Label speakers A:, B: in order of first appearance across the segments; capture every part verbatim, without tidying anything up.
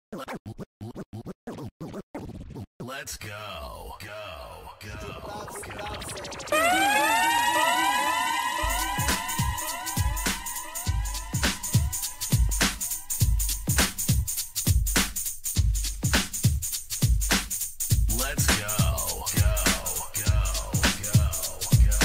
A: Let's go, go, go, go. Let's go, go, go, go, go,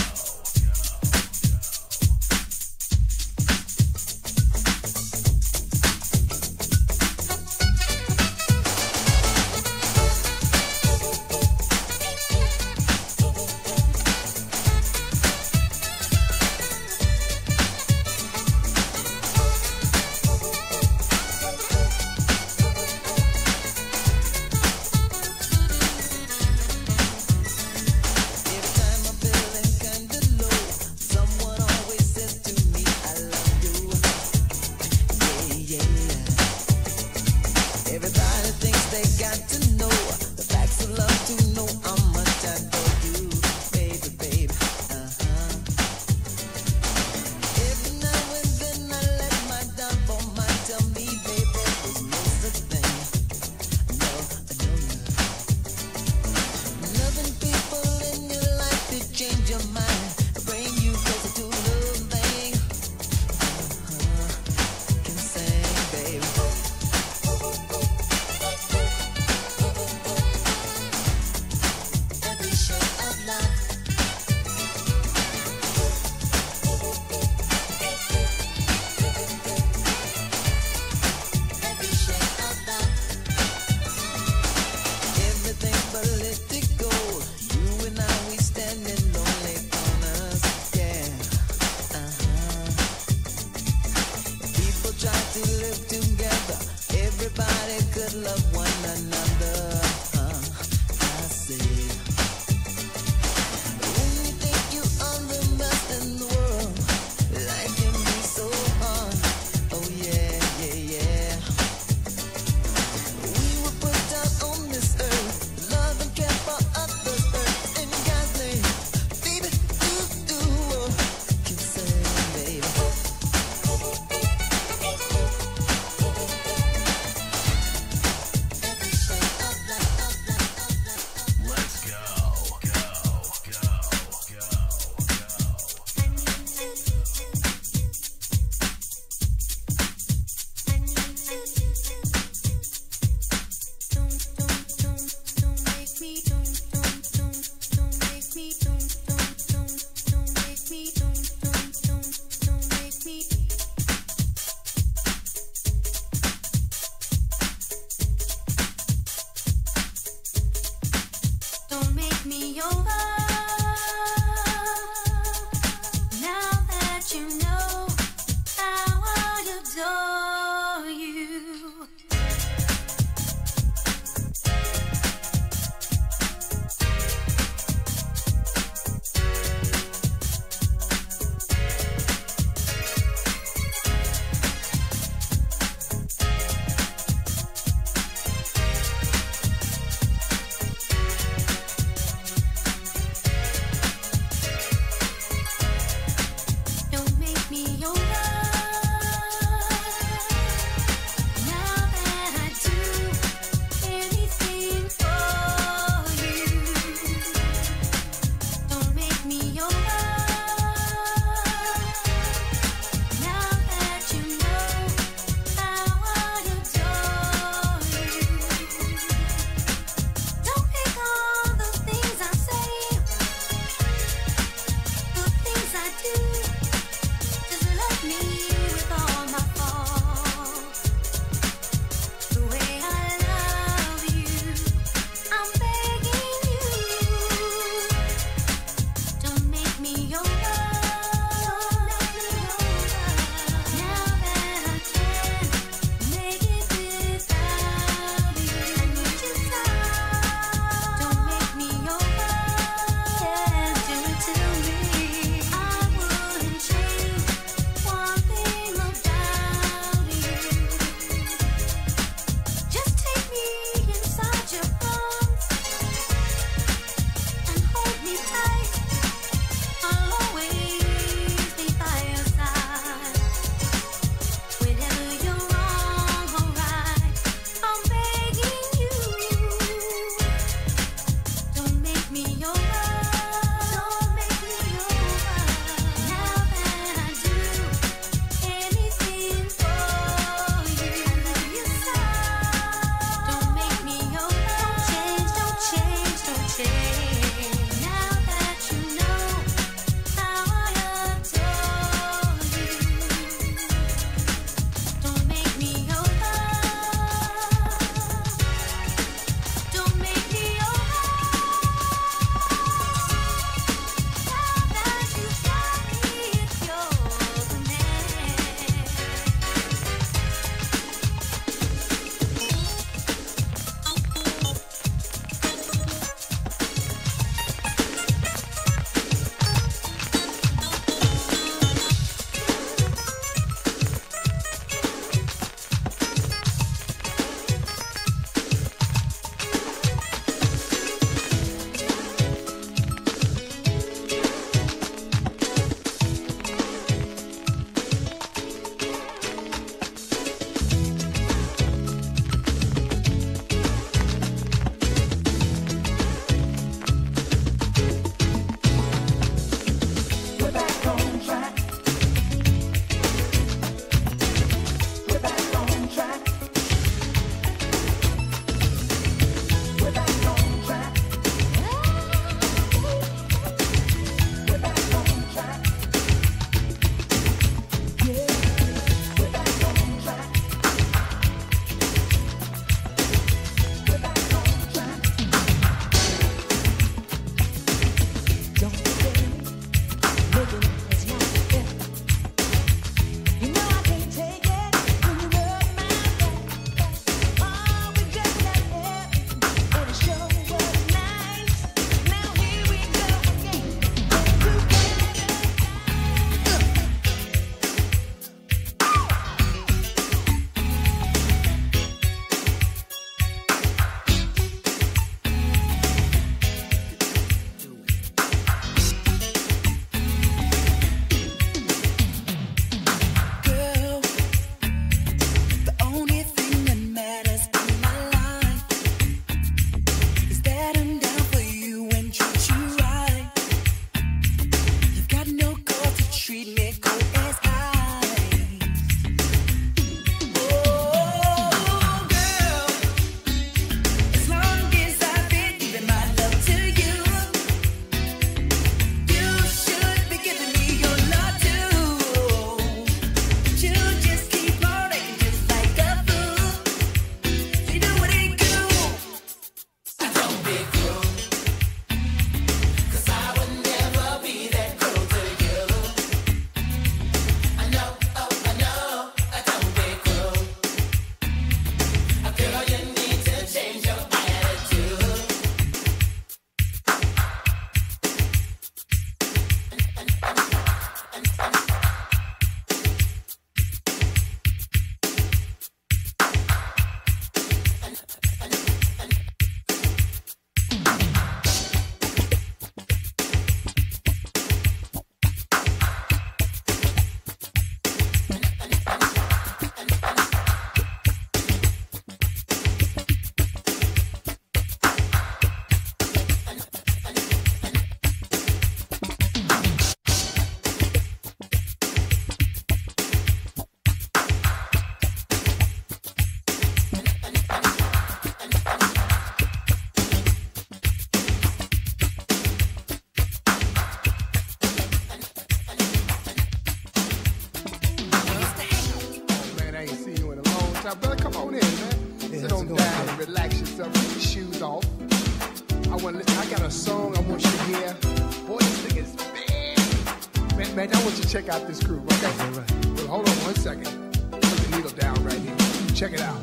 B: Now, brother, come on in, man.
C: Hey,
B: Sit
C: how's
B: on
C: it going,
B: down
C: man?
B: and relax yourself. Take your shoes off. I want to listen. I got a song I want you to hear. Boy, this thing is bad. Man, man, I want you to check out this groove, okay?
C: All right.
B: Well, hold on one second. Put the needle down right here. Check it out.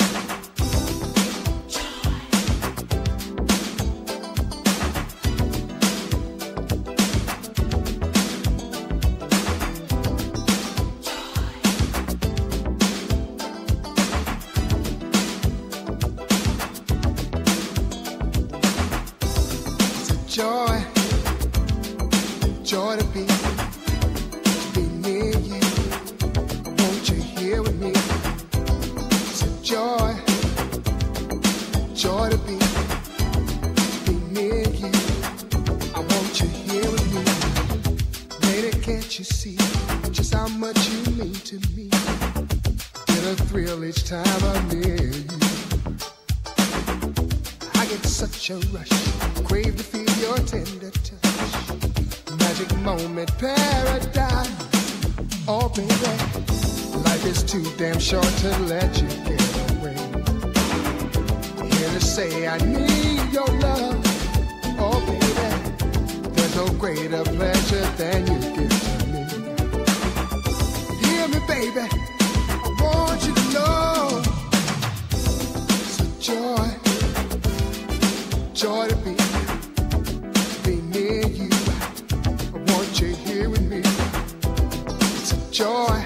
B: Joy, joy to be, to be near you. Won't you hear with me? It's a joy, joy to be, to be near you. I want you here with me. Lady, can't you see just how much you mean to me? Get a thrill each time I'm near you. I get such a rush, crave to feel your tender touch. Magic moment, paradise. Oh, baby, life is too damn short to let you get away. Here to say I need your love. Oh, baby, there's no greater pleasure than you give to me. Hear me, baby, I want you to know it's a joy. Joy to be, be near you. I want you here with me. It's a joy,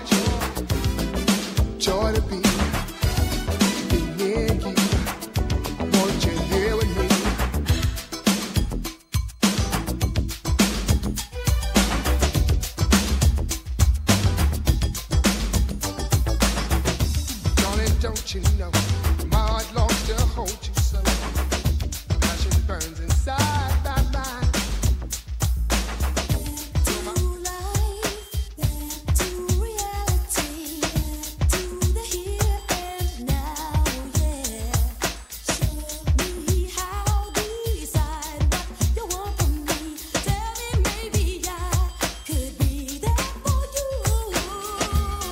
B: joy to be, be near you. I want you here with me. Darling, don't you know my heart longs to hold you so. Burns inside my mind.
D: To life, back to reality, back to the here and now, yeah. Show me how, decide what you want from me. Tell me maybe I could be there for you.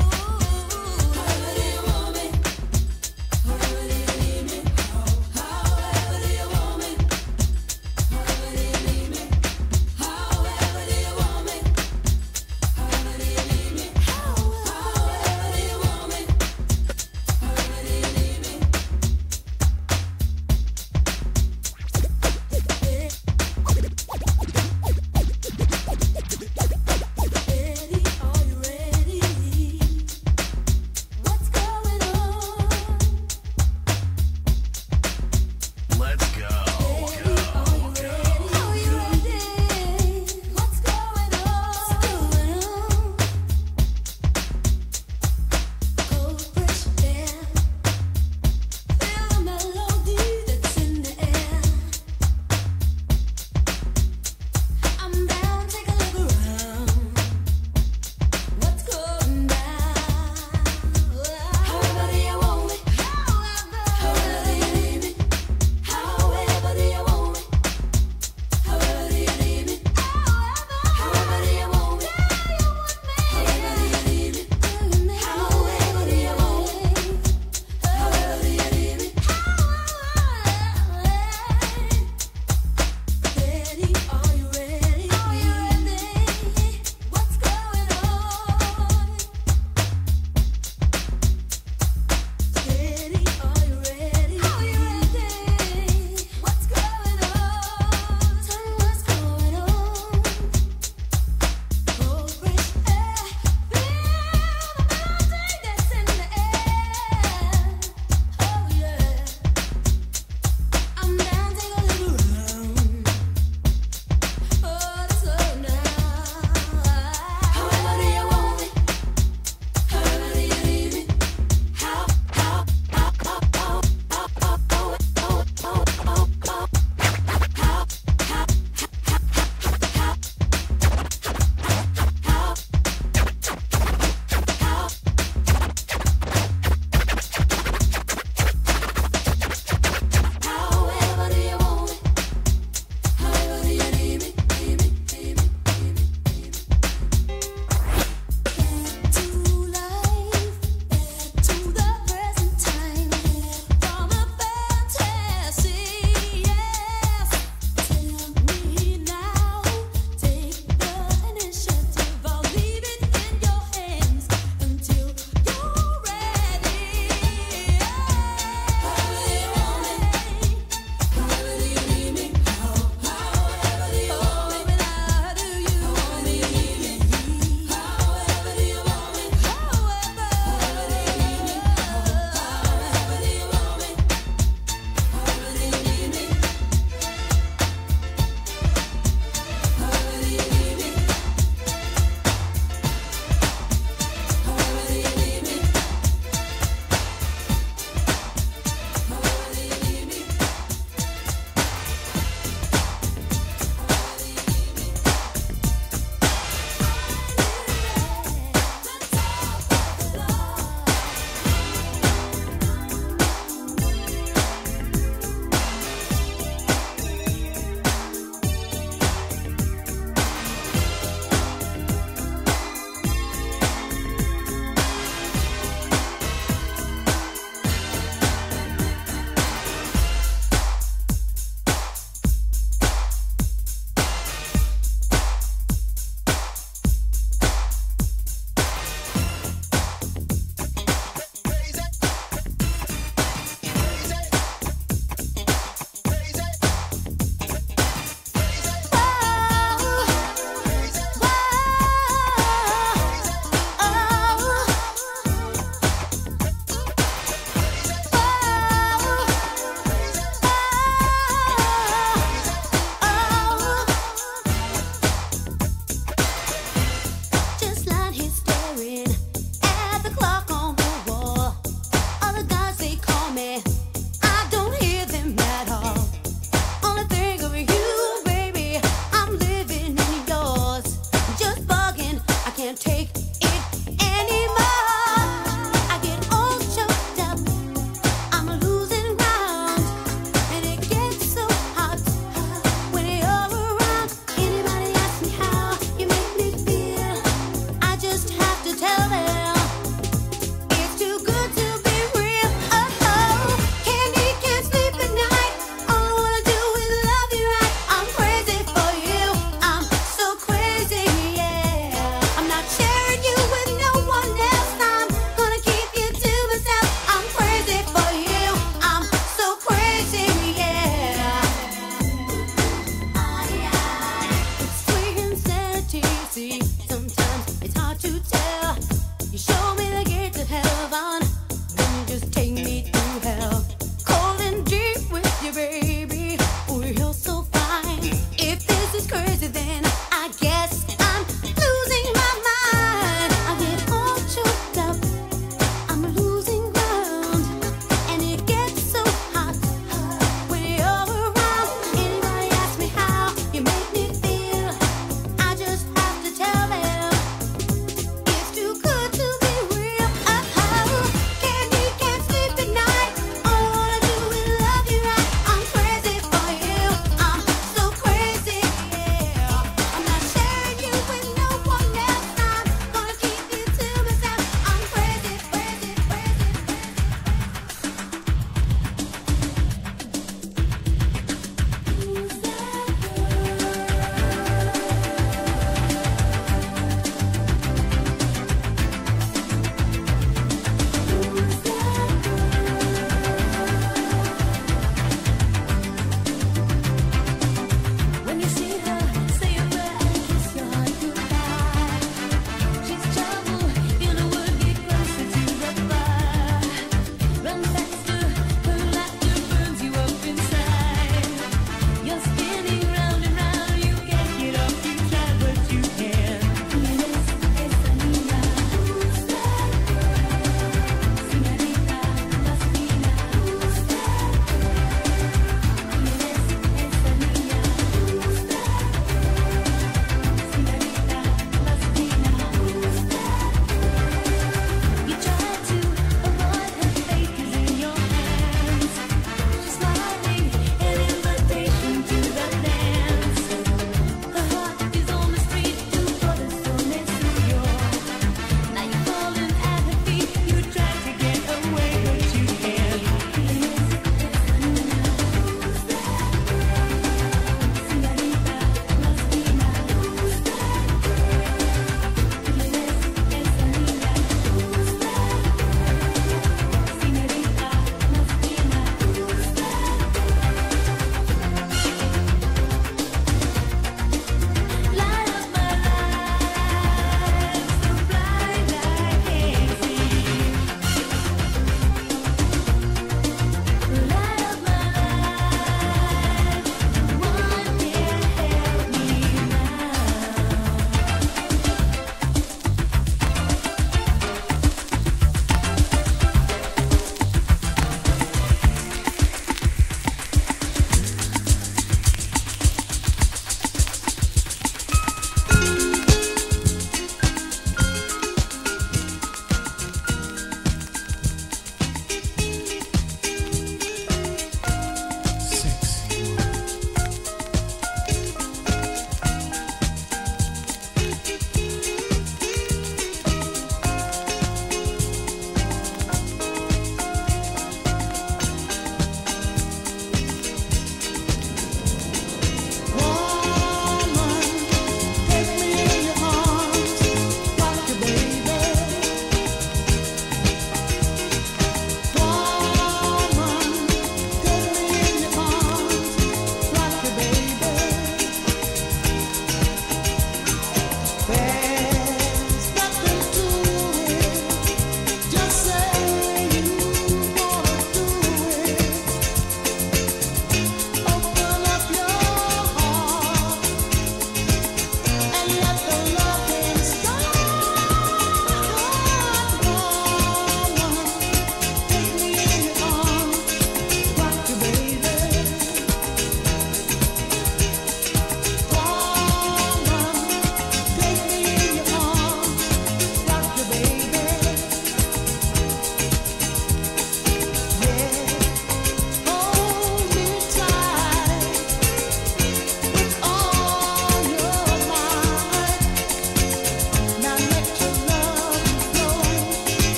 D: Hurry, woman, hurry, leave me. How, how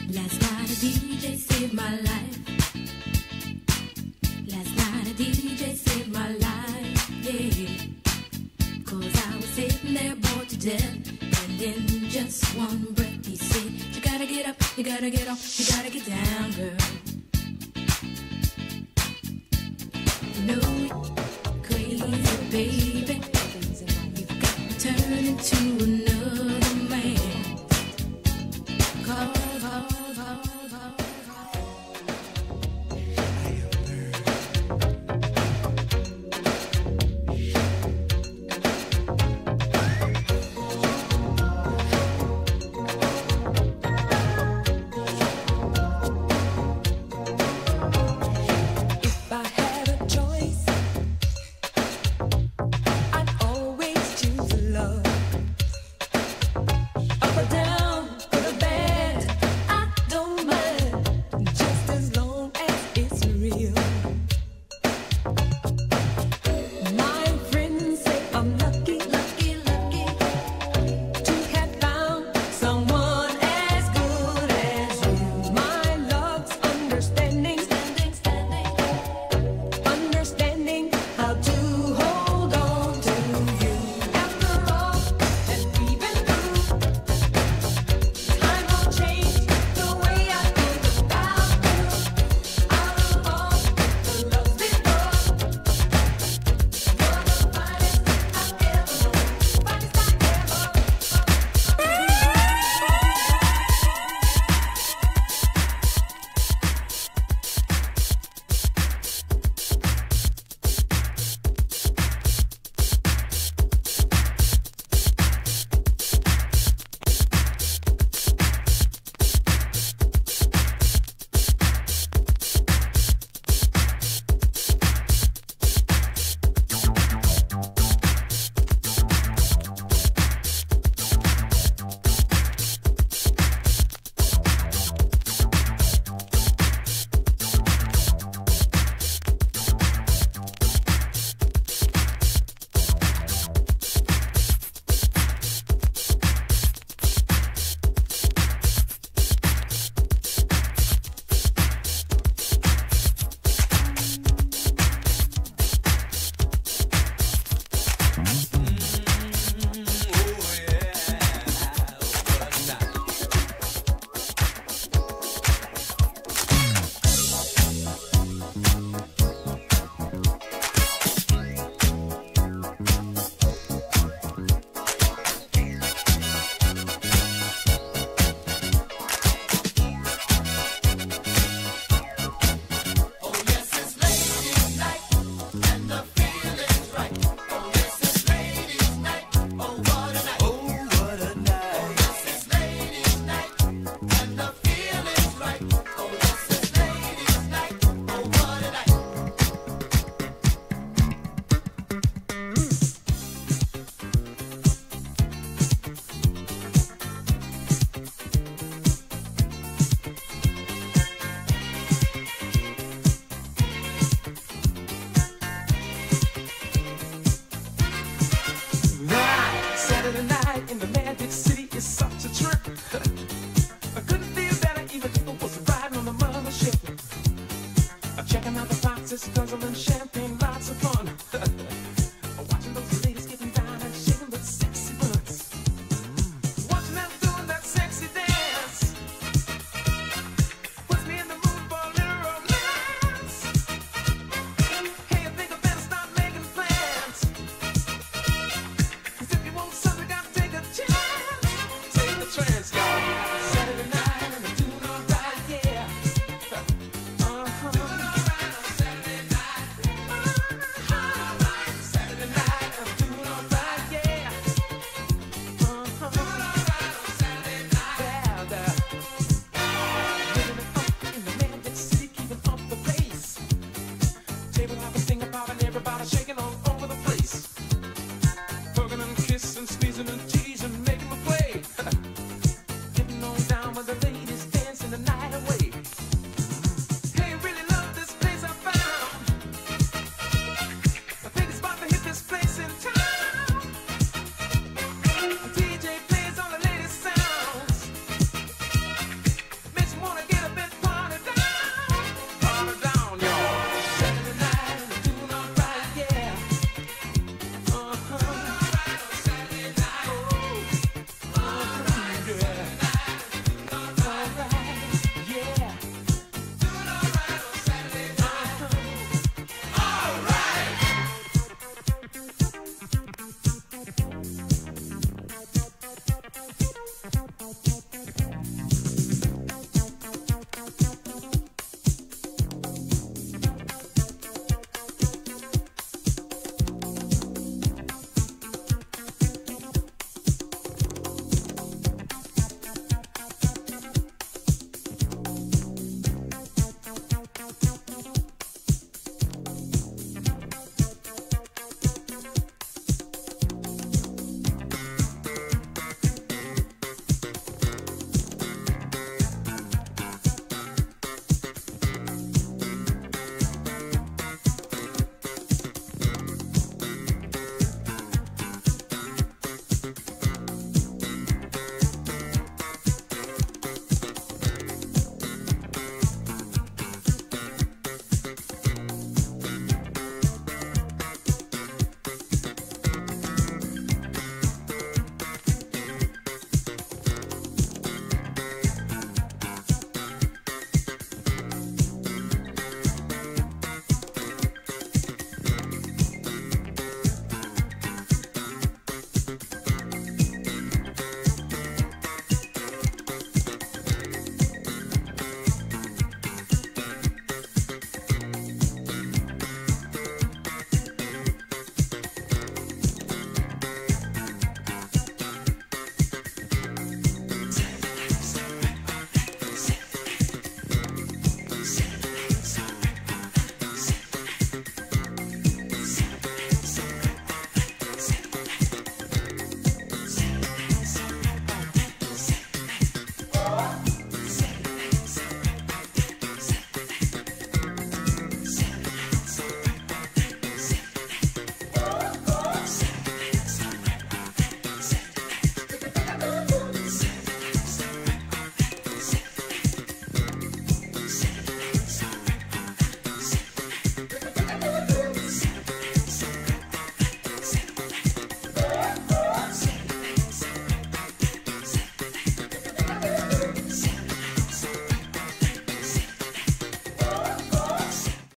D: Last night a D J saved my life. Last night a D J saved my life, yeah. Cause I was sitting there bored to death, and in just one breath he said, you gotta get up, you gotta get off, you gotta get down, girl. No, crazy baby, you've got to turn into another man. Call, call, call, call, call.
C: If I had a choice, I'd always choose love. Up or down, good or bad, I don't mind, just as long as it's real. My friends say I'm lucky, lucky, lucky to have found someone as good as you. My love's understanding, standing, standing, understanding how to hold on to you. After all that we've been through, time won't change the way I think about you. Out of all the loves before, you're the finest I've ever known, finest I Saturday night in the Magic City is such a trip. I couldn't feel better, even if I was riding on the mothership. I'm checking out the foxes, guzzling shit.